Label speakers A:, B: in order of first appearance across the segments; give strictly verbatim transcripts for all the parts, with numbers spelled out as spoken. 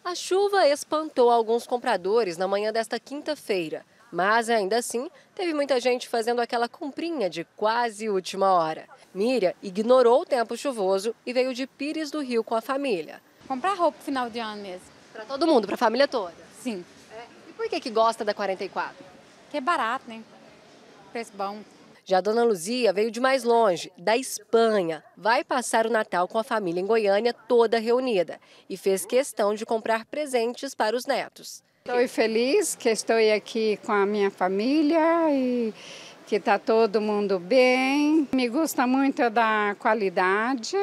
A: A chuva espantou alguns compradores na manhã desta quinta-feira, mas ainda assim teve muita gente fazendo aquela comprinha de quase última hora. Miriam ignorou o tempo chuvoso e veio de Pires do Rio com a família.
B: Comprar roupa no final de ano mesmo.
A: Para todo mundo, para a família toda?
B: Sim.
A: É. E por que que gosta da quarenta e quatro?
B: Que é barato, né? Preço bom.
A: Já a dona Luzia veio de mais longe, da Espanha. Vai passar o Natal com a família em Goiânia toda reunida e fez questão de comprar presentes para os netos.
C: Estou feliz que estou aqui com a minha família e que está todo mundo bem. Me gusta muito da qualidade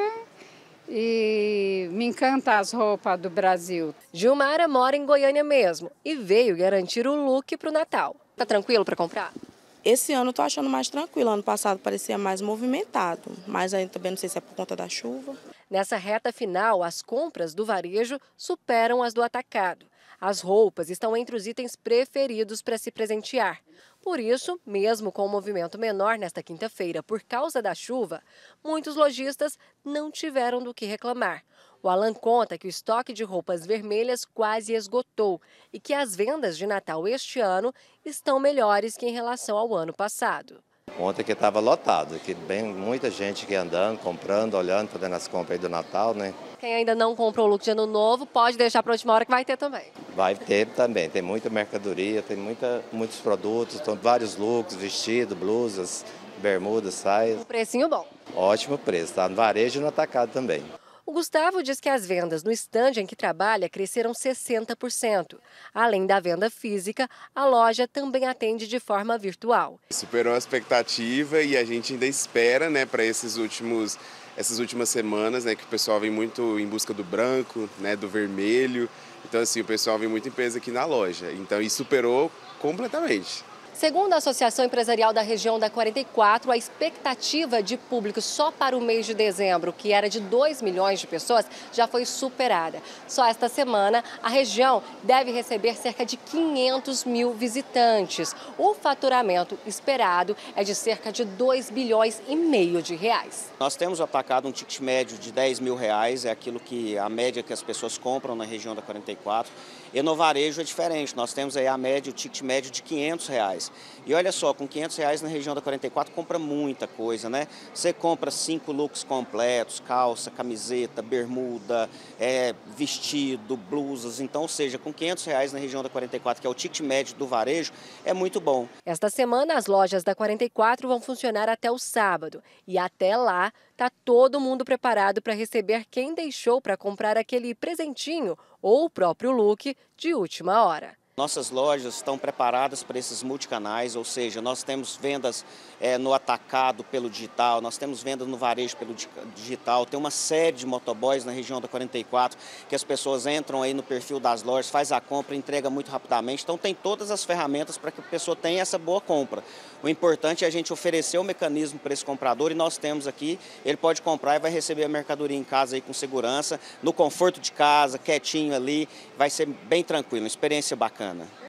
C: e me encanta as roupas do Brasil.
A: Gilmara mora em Goiânia mesmo e veio garantir o look para o Natal. Tá tranquilo para comprar?
D: Esse ano eu tô achando mais tranquilo, ano passado parecia mais movimentado, mas ainda também não sei se é por conta da chuva.
A: Nessa reta final, as compras do varejo superam as do atacado. As roupas estão entre os itens preferidos para se presentear. Por isso, mesmo com o movimento menor nesta quinta-feira por causa da chuva, muitos lojistas não tiveram do que reclamar. O Alan conta que o estoque de roupas vermelhas quase esgotou e que as vendas de Natal este ano estão melhores que em relação ao ano passado.
E: Ontem que estava lotado, que bem muita gente que andando, comprando, olhando, fazendo as compras aí do Natal, né?
A: Quem ainda não comprou o look de ano novo pode deixar para a última hora que vai ter também.
E: Vai ter também, tem muita mercadoria, tem muita, muitos produtos, tem vários looks, vestidos, blusas, bermudas, saias.
A: Um precinho bom.
E: Ótimo preço, tá no varejo e no atacado também.
A: O Gustavo diz que as vendas no estande em que trabalha cresceram sessenta por cento. Além da venda física, a loja também atende de forma virtual.
F: Superou a expectativa e a gente ainda espera, né, para esses últimos, essas últimas semanas, né, que o pessoal vem muito em busca do branco, né, do vermelho. Então, assim, o pessoal vem muito em peso aqui na loja. Então, isso superou completamente.
A: Segundo a Associação Empresarial da Região da quarenta e quatro, a expectativa de público só para o mês de dezembro, que era de dois milhões de pessoas, já foi superada. Só esta semana, a região deve receber cerca de quinhentos mil visitantes. O faturamento esperado é de cerca de dois bilhões e meio de reais.
G: Nós temos atacado um ticket médio de dez mil reais, é aquilo que a média que as pessoas compram na região da quarenta e quatro. E no varejo é diferente, nós temos aí a média, o ticket médio de quinhentos reais. E olha só, com quinhentos reais na região da quarenta e quatro compra muita coisa, né? Você compra cinco looks completos, calça, camiseta, bermuda, é, vestido, blusas. Então, ou seja, com quinhentos reais na região da quarenta e quatro, que é o ticket médio do varejo, é muito bom.
A: Esta semana, as lojas da quarenta e quatro vão funcionar até o sábado. E até lá, está todo mundo preparado para receber quem deixou para comprar aquele presentinho ou o próprio look de última hora.
G: Nossas lojas estão preparadas para esses multicanais, ou seja, nós temos vendas é, no atacado pelo digital, nós temos vendas no varejo pelo digital, tem uma série de motoboys na região da quarenta e quatro que as pessoas entram aí no perfil das lojas, faz a compra, entrega muito rapidamente, então tem todas as ferramentas para que a pessoa tenha essa boa compra. O importante é a gente oferecer o mecanismo para esse comprador e nós temos aqui, ele pode comprar e vai receber a mercadoria em casa aí com segurança, no conforto de casa, quietinho ali, vai ser bem tranquilo, uma experiência bacana.